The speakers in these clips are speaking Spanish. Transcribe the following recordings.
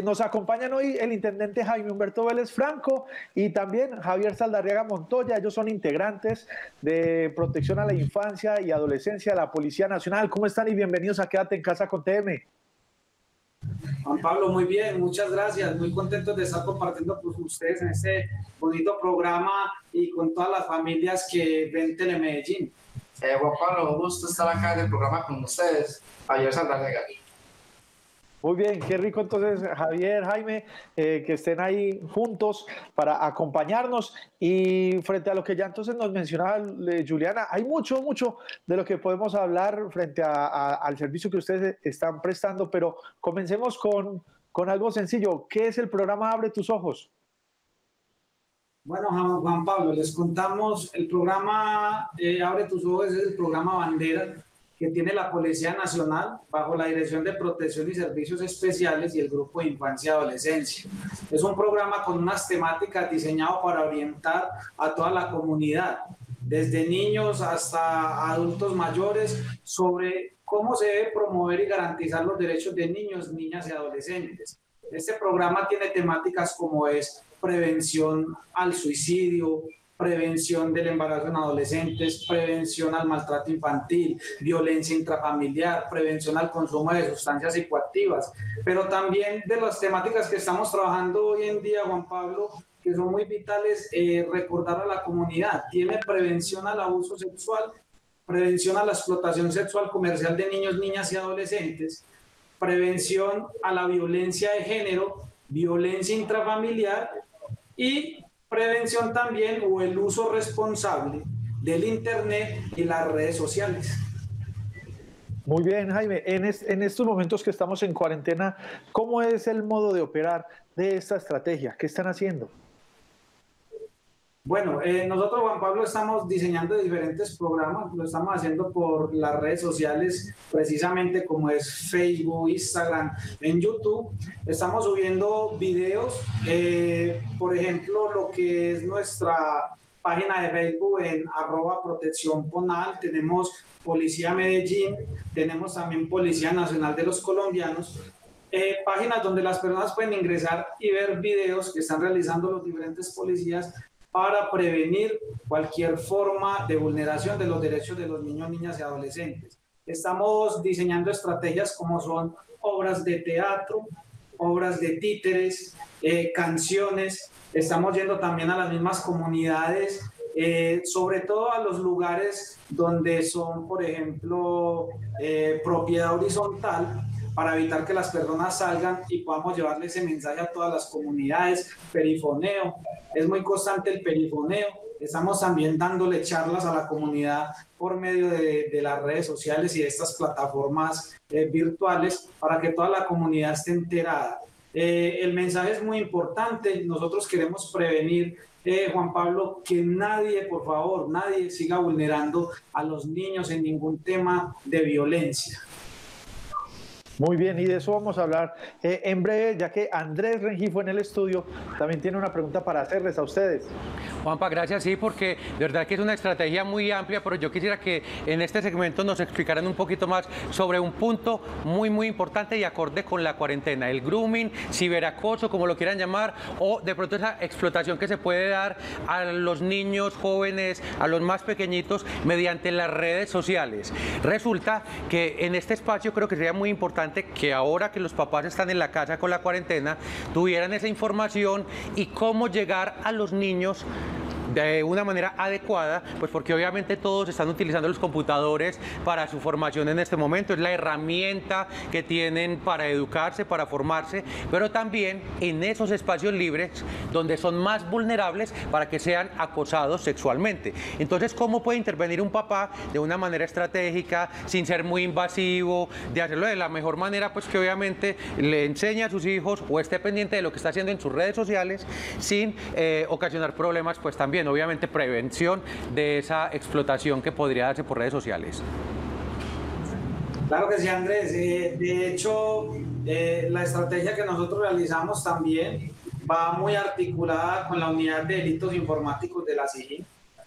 Nos acompañan hoy el intendente Jaime Humberto Vélez Franco y también Javier Saldarriaga Montoya. Ellos son integrantes de Protección a la Infancia y Adolescencia de la Policía Nacional. ¿Cómo están y bienvenidos a Quédate en Casa con TM? Juan Pablo, muy bien, muchas gracias. Muy contentos de estar compartiendo con ustedes en este bonito programa y con todas las familias que ven Telemedellín. Juan Pablo, un gusto estar acá en el programa con ustedes. Javier Saldarriaga. Muy bien, qué rico entonces, Javier, Jaime, que estén ahí juntos para acompañarnos. Y frente a lo que ya entonces nos mencionaba Juliana, hay mucho de lo que podemos hablar frente al servicio que ustedes están prestando, pero comencemos con algo sencillo. ¿Qué es el programa Abre tus Ojos? Bueno, Juan Pablo, les contamos, el programa Abre tus Ojos es el programa bandera que tiene la Policía Nacional bajo la Dirección de Protección y Servicios Especiales y el Grupo de Infancia y Adolescencia. Es un programa con unas temáticas diseñado para orientar a toda la comunidad, desde niños hasta adultos mayores, sobre cómo se debe promover y garantizar los derechos de niños, niñas y adolescentes. Este programa tiene temáticas como es prevención al suicidio, prevención del embarazo en adolescentes, prevención al maltrato infantil, violencia intrafamiliar, prevención al consumo de sustancias psicoactivas, pero también de las temáticas que estamos trabajando hoy en día, Juan Pablo, que son muy vitales, recordar a la comunidad. Tiene prevención al abuso sexual, prevención a la explotación sexual comercial de niños, niñas y adolescentes, prevención a la violencia de género, violencia intrafamiliar y prevención también o el uso responsable del Internet y las redes sociales. Muy bien, Jaime. En estos momentos que estamos en cuarentena, ¿cómo es el modo de operar de esta estrategia? ¿Qué están haciendo? Bueno, nosotros, Juan Pablo, estamos diseñando diferentes programas, lo estamos haciendo por las redes sociales, precisamente como es Facebook, Instagram, en YouTube. Estamos subiendo videos, por ejemplo, lo que es nuestra página de Facebook en @proteccionponal, tenemos Policía Medellín, tenemos también Policía Nacional de los Colombianos, páginas donde las personas pueden ingresar y ver videos que están realizando los diferentes policías para prevenir cualquier forma de vulneración de los derechos de los niños, niñas y adolescentes. Estamos diseñando estrategias como son obras de teatro, obras de títeres, canciones. Estamos yendo también a las mismas comunidades, sobre todo a los lugares donde son, por ejemplo, propiedad horizontal, para evitar que las personas salgan y podamos llevarle ese mensaje a todas las comunidades. Perifoneo, es muy constante el perifoneo. Estamos también dándole charlas a la comunidad por medio de las redes sociales y de estas plataformas virtuales para que toda la comunidad esté enterada. El mensaje es muy importante. Nosotros queremos prevenir, Juan Pablo, que nadie, por favor, nadie siga vulnerando a los niños en ningún tema de violencia. Muy bien, y de eso vamos a hablar en breve, ya que Andrés Rengifo en el estudio también tiene una pregunta para hacerles a ustedes. Juanpa, gracias, sí, porque de verdad que es una estrategia muy amplia, pero yo quisiera que en este segmento nos explicaran un poquito más sobre un punto muy importante y acorde con la cuarentena, el grooming, ciberacoso, como lo quieran llamar, o de pronto esa explotación que se puede dar a los niños, jóvenes, a los más pequeñitos, mediante las redes sociales. Resulta que en este espacio creo que sería muy importante que ahora que los papás están en la casa con la cuarentena, tuvieran esa información y cómo llegar a los niños de una manera adecuada, pues porque obviamente todos están utilizando los computadores para su formación en este momento, es la herramienta que tienen para educarse, para formarse, pero también en esos espacios libres donde son más vulnerables para que sean acosados sexualmente. Entonces, ¿cómo puede intervenir un papá de una manera estratégica, sin ser muy invasivo, de hacerlo de la mejor manera, pues que obviamente le enseñe a sus hijos o esté pendiente de lo que está haciendo en sus redes sociales, sin ocasionar problemas, pues también obviamente prevención de esa explotación que podría darse por redes sociales? Claro que sí, Andrés. De hecho, la estrategia que nosotros realizamos también va muy articulada con la unidad de delitos informáticos de la SIGIN.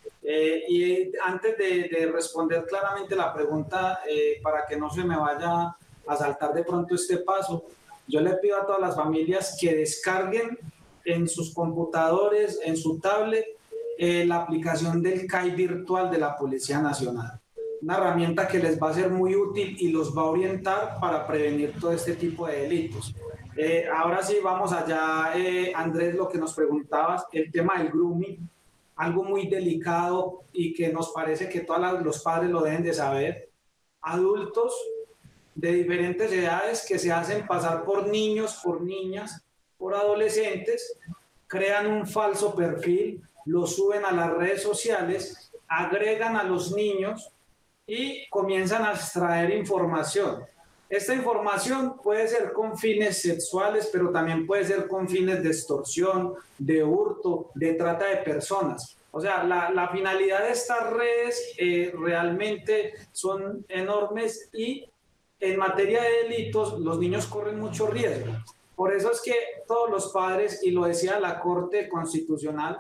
Y antes de responder claramente la pregunta, para que no se me vaya a saltar de pronto este paso, yo le pido a todas las familias que descarguen en sus computadores, en su tablet, la aplicación del CAI virtual de la Policía Nacional. Una herramienta que les va a ser muy útil y los va a orientar para prevenir todo este tipo de delitos. Ahora sí, vamos allá, Andrés, lo que nos preguntabas, el tema del grooming, algo muy delicado y que nos parece que todos los padres lo deben de saber. Adultos de diferentes edades que se hacen pasar por niños, por niñas, por adolescentes, crean un falso perfil, lo suben a las redes sociales, agregan a los niños y comienzan a extraer información. Esta información puede ser con fines sexuales, pero también puede ser con fines de extorsión, de hurto, de trata de personas. O sea, la finalidad de estas redes realmente son enormes y en materia de delitos los niños corren mucho riesgo. Por eso es que todos los padres, y lo decía la Corte Constitucional,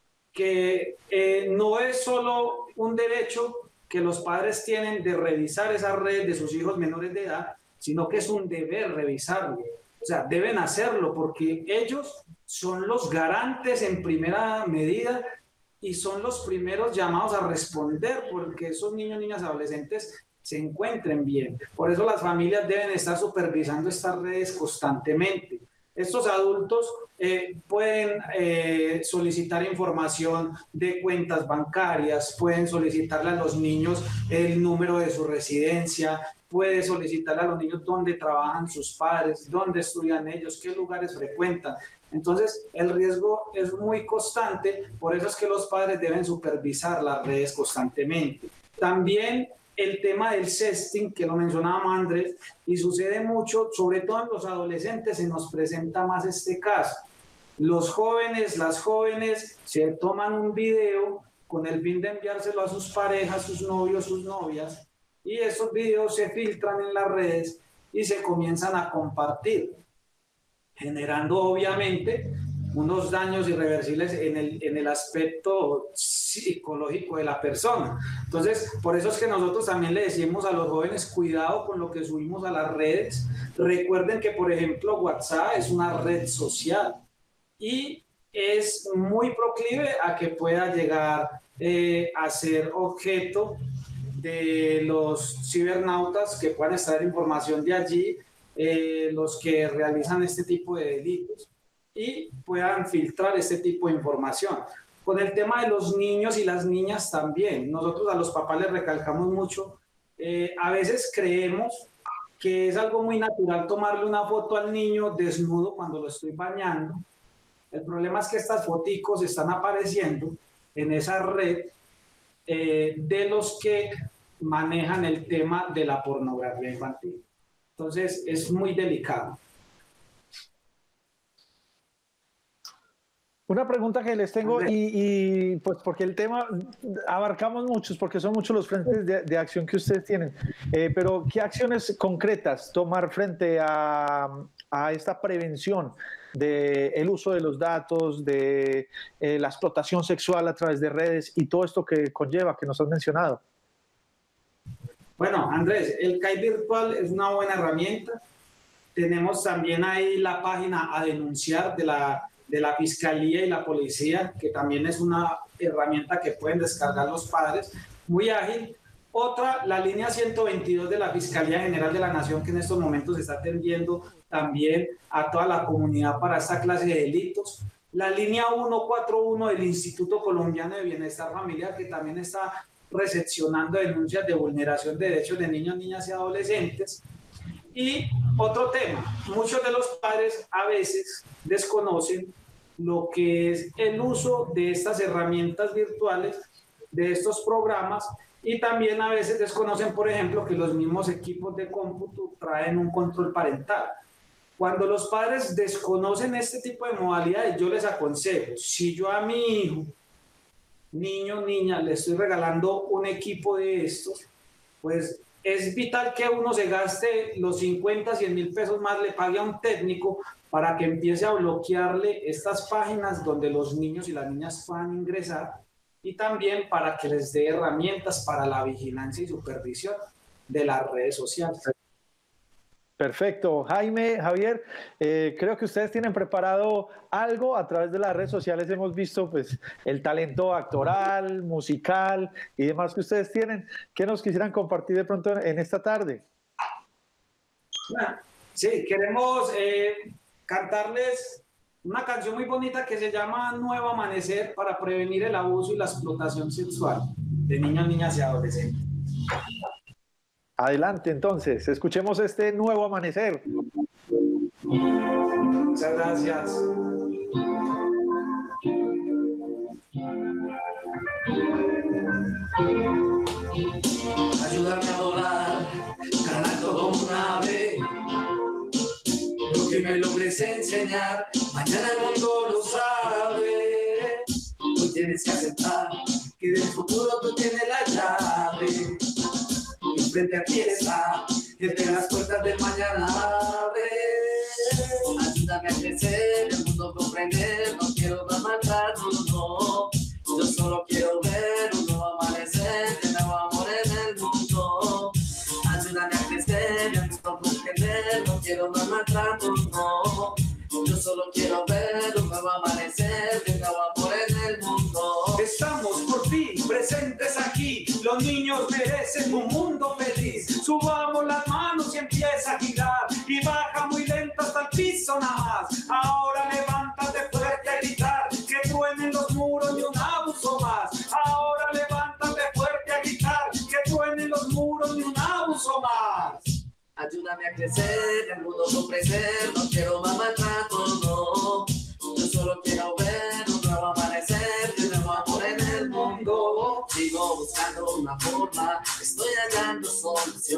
que no es solo un derecho que los padres tienen de revisar esas redes de sus hijos menores de edad, sino que es un deber revisarlo. O sea, deben hacerlo porque ellos son los garantes en primera medida y son los primeros llamados a responder porque esos niños, niñas, adolescentes se encuentren bien. Por eso las familias deben estar supervisando estas redes constantemente. Estos adultos pueden solicitar información de cuentas bancarias, pueden solicitarle a los niños el número de su residencia, puede solicitarle a los niños dónde trabajan sus padres, dónde estudian ellos, qué lugares frecuentan. Entonces, el riesgo es muy constante, por eso es que los padres deben supervisar las redes constantemente. También el tema del sexting, que lo mencionaba Andrés, y sucede mucho, sobre todo en los adolescentes, se nos presenta más este caso. Los jóvenes, las jóvenes, se toman un video con el fin de enviárselo a sus parejas, sus novios, sus novias, y esos videos se filtran en las redes y se comienzan a compartir, generando obviamente unos daños irreversibles en el aspecto psicológico de la persona. Entonces, por eso es que nosotros también le decimos a los jóvenes, cuidado con lo que subimos a las redes. Recuerden que, por ejemplo, WhatsApp es una red social y es muy proclive a que pueda llegar a ser objeto de los cibernautas que puedan extraer información de allí, los que realizan este tipo de delitos y puedan filtrar este tipo de información. Con el tema de los niños y las niñas también, nosotros a los papás les recalcamos mucho, a veces creemos que es algo muy natural tomarle una foto al niño desnudo cuando lo estoy bañando. El problema es que estas foticos están apareciendo en esa red de los que manejan el tema de la pornografía infantil. Entonces es muy delicado. Una pregunta que les tengo y pues porque el tema abarcamos muchos, porque son muchos los frentes de acción que ustedes tienen, pero ¿qué acciones concretas tomar frente a esta prevención del uso de los datos, de la explotación sexual a través de redes y todo esto que conlleva, que nos has mencionado? Bueno, Andrés, el CAI virtual es una buena herramienta. Tenemos también ahí la página a denunciar de la Fiscalía y la Policía, que también es una herramienta que pueden descargar los padres, muy ágil. Otra, la línea 122 de la Fiscalía General de la Nación, que en estos momentos está atendiendo también a toda la comunidad para esta clase de delitos. La línea 141 del Instituto Colombiano de Bienestar Familiar, que también está recepcionando denuncias de vulneración de derechos de niños, niñas y adolescentes. Y otro tema, muchos de los padres a veces desconocen lo que es el uso de estas herramientas virtuales, de estos programas, y también a veces desconocen, por ejemplo, que los mismos equipos de cómputo traen un control parental. Cuando los padres desconocen este tipo de modalidades, yo les aconsejo, si yo a mi hijo, niño, niña, le estoy regalando un equipo de estos, pues es vital que uno se gaste los 50, 100 mil pesos más, le pague a un técnico para que empiece a bloquearle estas páginas donde los niños y las niñas puedan ingresar y también para que les dé herramientas para la vigilancia y supervisión de las redes sociales. Perfecto. Jaime, Javier, creo que ustedes tienen preparado algo a través de las redes sociales. Hemos visto pues el talento actoral, musical y demás que ustedes tienen. ¿Qué nos quisieran compartir de pronto en esta tarde? Sí, queremos cantarles una canción muy bonita que se llama Nuevo Amanecer para prevenir el abuso y la explotación sexual de niños, niñas y adolescentes. Adelante, entonces, escuchemos este Nuevo Amanecer. Muchas gracias. Ayúdame a volar, ganando como un ave. Lo que me logres enseñar, mañana el mundo lo sabe. Hoy tienes que aceptar que del futuro tú tienes la llave. Frente a ti está, que te las puertas del mañana abre. Ayúdame a crecer, el mundo comprender, no quiero más maltrato, no. Yo solo quiero ver un nuevo amanecer, de nuevo amor en el mundo. Ayúdame a crecer, el mundo comprender, no quiero más maltrato, no. Yo solo quiero ver un nuevo amanecer, de nuevo amor en el mundo. Estamos por fin presentes aquí, los niños merecen un mundo feliz. Subamos las manos y empieza a girar, y baja muy lento hasta el piso nada más. Ahora levántate fuerte a gritar, que truenen los muros y un abuso más. Ahora levántate fuerte a gritar, que truenen los muros y un abuso más. Ayúdame a crecer, el mundo comprender, no quiero más maltrato, no. Yo solo quiero ver un nuevo amanecer, de nuevo amor en el mundo. Sigo buscando una forma, estoy hallando solución.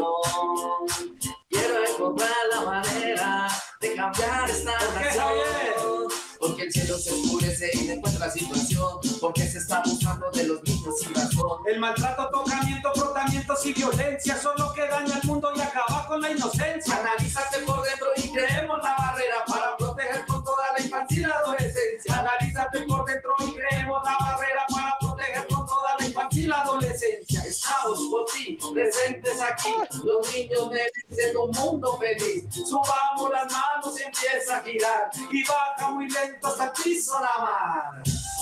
Quiero encontrar la manera de cambiar esta nación. Porque el cielo se oscurece y no encuentra situación. Porque se está abusando de los niños sin razón. El maltrato, tocamiento, frotamientos y violencia son lo que daña al mundo y acaba con la inocencia. Analízate por dentro y creemos la barrera para proteger con toda la infancia y la adolescencia. Analízate por dentro y creemos la barrera para proteger con toda la infancia y la adolescencia. Estamos por ti, presentes aquí. Los niños merecen un mundo feliz. Subamos las manos y empieza a girar, y baja muy lento hasta el piso la mar.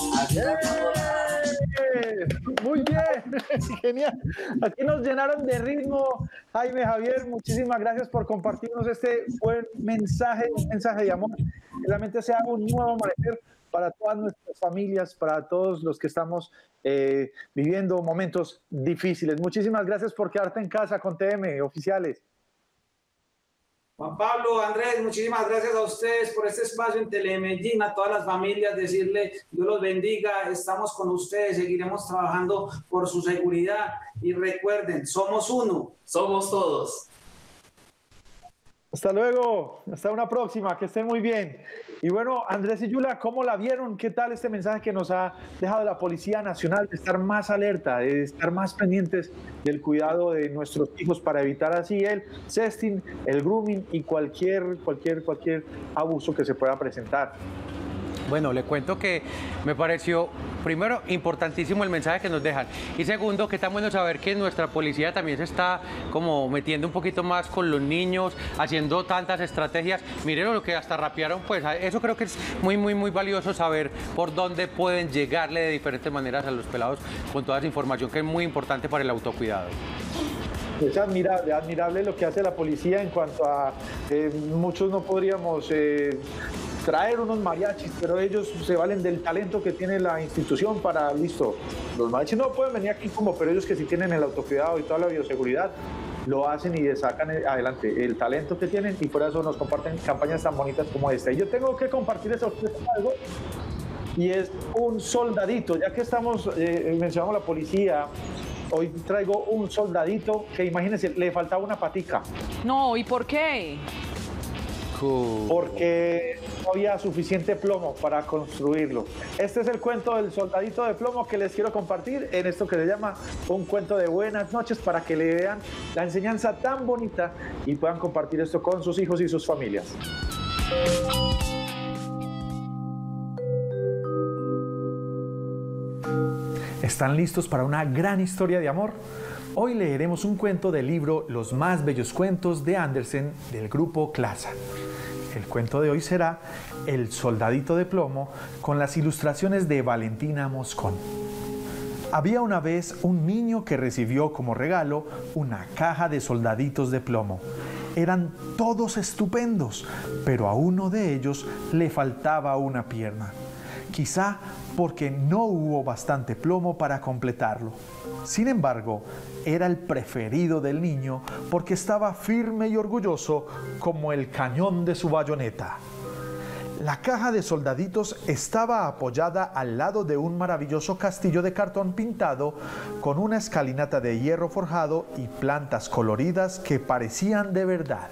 Muy bien, genial. Aquí nos llenaron de ritmo, Jaime, Javier. Muchísimas gracias por compartirnos este buen mensaje, un mensaje de amor. Que realmente sea un nuevo amanecer para todas nuestras familias, para todos los que estamos viviendo momentos difíciles. Muchísimas gracias por quedarte en casa con TM, oficiales. Juan Pablo, Andrés, muchísimas gracias a ustedes por este espacio en Telemedellín, a todas las familias, decirle Dios los bendiga, estamos con ustedes, seguiremos trabajando por su seguridad y recuerden, somos uno, somos todos. Hasta luego, hasta una próxima, que estén muy bien. Y bueno, Andrés y Yula, ¿cómo la vieron? ¿Qué tal este mensaje que nos ha dejado la Policía Nacional de estar más alerta, de estar más pendientes del cuidado de nuestros hijos para evitar así el sexting, el grooming y cualquier abuso que se pueda presentar? Bueno, le cuento que me pareció, primero, importantísimo el mensaje que nos dejan. Y segundo, que tan bueno saber que nuestra policía también se está como metiendo un poquito más con los niños, haciendo tantas estrategias. Miren lo que hasta rapearon, pues eso creo que es muy, muy, muy valioso saber por dónde pueden llegarle de diferentes maneras a los pelados con toda esa información que es muy importante para el autocuidado. Es admirable lo que hace la policía en cuanto a muchos no podríamos traer unos mariachis, pero ellos se valen del talento que tiene la institución para, listo, los mariachis no pueden venir aquí pero ellos que sí tienen el autocuidado y toda la bioseguridad, lo hacen y sacan adelante el talento que tienen y por eso nos comparten campañas tan bonitas como esta. Y yo tengo que compartirles a ustedes algo y es un soldadito, ya que mencionamos la policía. Hoy traigo un soldadito que, imagínense, le faltaba una patica. No, ¿y por qué? Porque no había suficiente plomo para construirlo. Este es el cuento del soldadito de plomo que les quiero compartir en esto que se llama un cuento de buenas noches, para que le vean la enseñanza tan bonita y puedan compartir esto con sus hijos y sus familias. ¿Están listos para una gran historia de amor? Hoy leeremos un cuento del libro Los más bellos cuentos de Andersen del grupo Clasa. El cuento de hoy será El soldadito de plomo, con las ilustraciones de Valentina Moscón. Había una vez un niño que recibió como regalo una caja de soldaditos de plomo. Eran todos estupendos, pero a uno de ellos le faltaba una pierna. Quizá porque no hubo bastante plomo para completarlo. Sin embargo, era el preferido del niño porque estaba firme y orgulloso como el cañón de su bayoneta. La caja de soldaditos estaba apoyada al lado de un maravilloso castillo de cartón pintado con una escalinata de hierro forjado y plantas coloridas que parecían de verdad.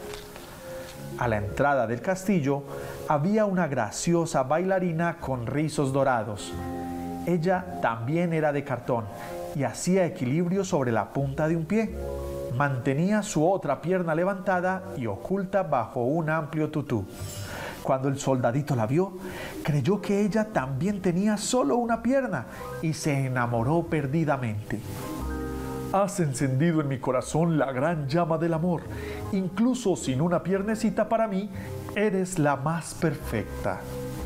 A la entrada del castillo había una graciosa bailarina con rizos dorados. Ella también era de cartón y hacía equilibrio sobre la punta de un pie. Mantenía su otra pierna levantada y oculta bajo un amplio tutú. Cuando el soldadito la vio, creyó que ella también tenía solo una pierna y se enamoró perdidamente. Has encendido en mi corazón la gran llama del amor. Incluso sin una piernecita para mí, eres la más perfecta.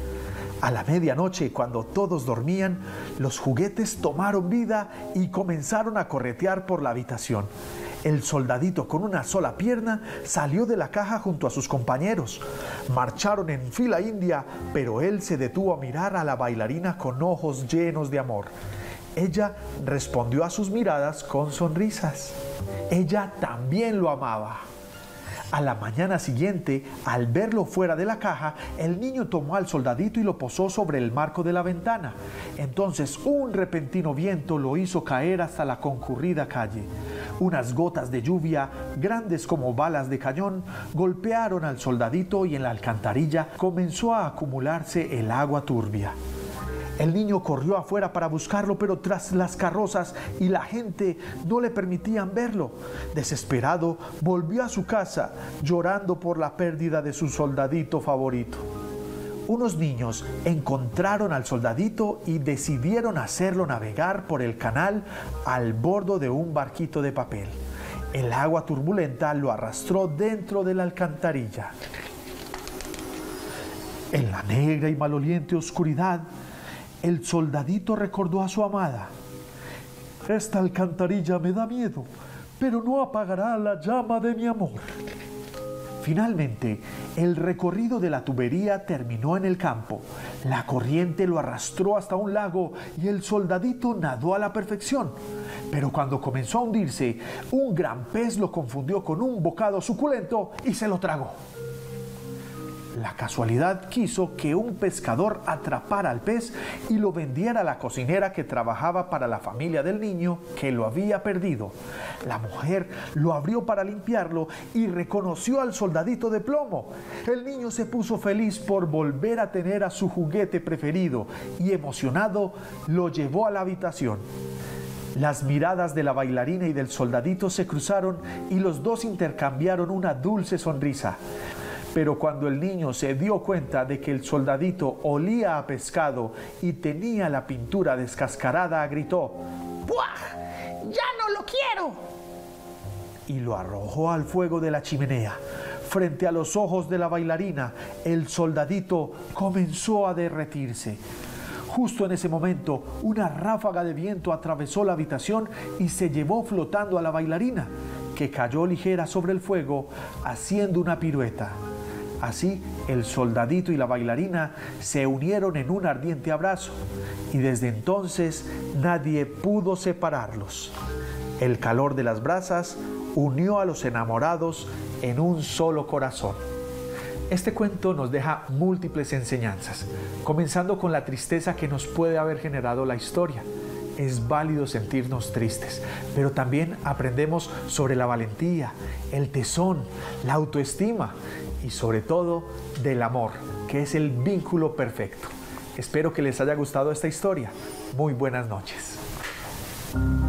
A la medianoche, cuando todos dormían, los juguetes tomaron vida y comenzaron a corretear por la habitación. El soldadito con una sola pierna salió de la caja junto a sus compañeros. Marcharon en fila india, pero él se detuvo a mirar a la bailarina con ojos llenos de amor. Ella respondió a sus miradas con sonrisas. Ella también lo amaba. A la mañana siguiente, al verlo fuera de la caja, el niño tomó al soldadito y lo posó sobre el marco de la ventana. Entonces un repentino viento lo hizo caer hasta la concurrida calle. Unas gotas de lluvia, grandes como balas de cañón, golpearon al soldadito y en la alcantarilla comenzó a acumularse el agua turbia. El niño corrió afuera para buscarlo, pero tras las carrozas y la gente no le permitían verlo. Desesperado, volvió a su casa, llorando por la pérdida de su soldadito favorito. Unos niños encontraron al soldadito y decidieron hacerlo navegar por el canal al bordo de un barquito de papel. El agua turbulenta lo arrastró dentro de la alcantarilla. En la negra y maloliente oscuridad, el soldadito recordó a su amada. Esta alcantarilla me da miedo, pero no apagará la llama de mi amor. Finalmente, el recorrido de la tubería terminó en el campo. La corriente lo arrastró hasta un lago y el soldadito nadó a la perfección. Pero cuando comenzó a hundirse, un gran pez lo confundió con un bocado suculento y se lo tragó. La casualidad quiso que un pescador atrapara al pez y lo vendiera a la cocinera que trabajaba para la familia del niño que lo había perdido. La mujer lo abrió para limpiarlo y reconoció al soldadito de plomo. El niño se puso feliz por volver a tener a su juguete preferido y emocionado lo llevó a la habitación. Las miradas de la bailarina y del soldadito se cruzaron y los dos intercambiaron una dulce sonrisa. Pero cuando el niño se dio cuenta de que el soldadito olía a pescado y tenía la pintura descascarada, gritó: ¡Buah! ¡Ya no lo quiero! Y lo arrojó al fuego de la chimenea. Frente a los ojos de la bailarina, el soldadito comenzó a derretirse. Justo en ese momento, una ráfaga de viento atravesó la habitación y se llevó flotando a la bailarina, que cayó ligera sobre el fuego, haciendo una pirueta. Así, el soldadito y la bailarina se unieron en un ardiente abrazo, y desde entonces nadie pudo separarlos. El calor de las brasas unió a los enamorados en un solo corazón. Este cuento nos deja múltiples enseñanzas, comenzando con la tristeza que nos puede haber generado la historia. Es válido sentirnos tristes, pero también aprendemos sobre la valentía, el tesón, la autoestima y sobre todo del amor, que es el vínculo perfecto. Espero que les haya gustado esta historia. Muy buenas noches.